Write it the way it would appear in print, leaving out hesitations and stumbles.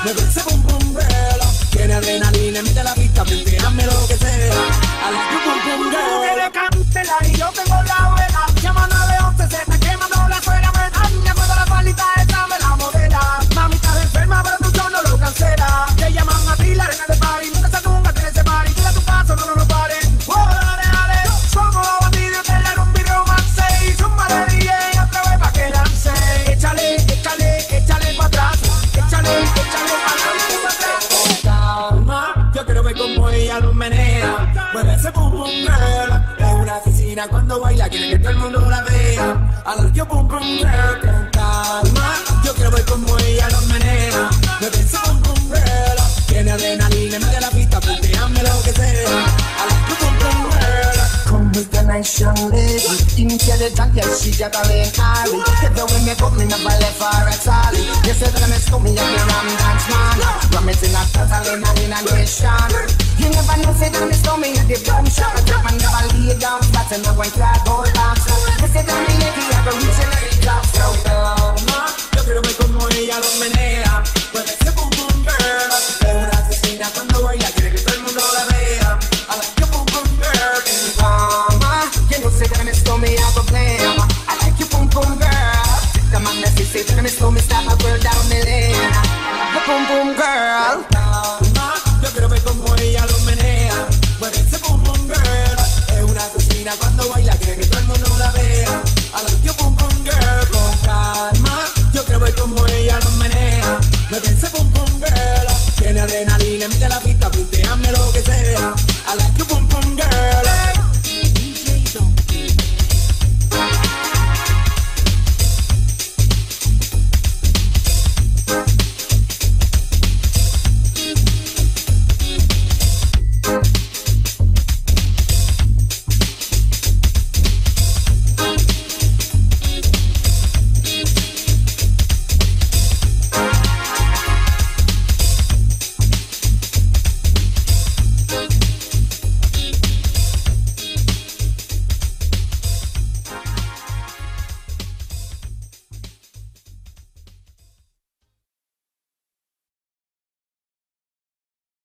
mueve ese pum pum girl. Tiene adrenalina, mete la pista, hazme lo que sea. I like you pum pum girl. Que le cántela y yo tengo la vela. Llama 911, se está quemando la suela. Me puedo la palita, esa me la modela. Mami estás enferma, pero tu show no lo cancela. Te llaman a ti, la arena de party. Nunca se nunca te ese party. Tira tu paso, no paren. Oh, dale, dale. Somos bandidos, te le un video romance. Y zumba de DJ, otra vez pa' que lance. Échale, échale, échale pa' atrás. Échale, échale pa' atrás. Calma, yo quiero ver cómo ella lo menea. Mueve ese pum pum girl. Es una asesina cuando baila, quiere que todo el mundo la vea. I like you pum pum girl. Con calma, yo quiero ver cómo ella lo menea. Mueve ese pum pum girl. Tiene adrenalina, mete la pista, hazme lo que sea. I like you pum pum girl. Come with the nice young lady. Didn't get it done, yes, she got a lane Harry. Get the way me put me in a ballet for a Sally. You said that I'm a me and the ram dance man. Ram it in a total in a nation. You never know, say that I'm me at the bomb shop. I drop and never lay down flat and I went to go dance. You said that me lady, I go